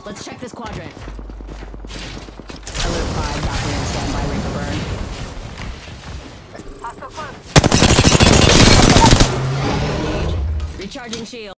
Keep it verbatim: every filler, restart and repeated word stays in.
Let's check this quadrant. Alert five, Valkyrie on standby, ready for burn. Hostile close. Recharging shield.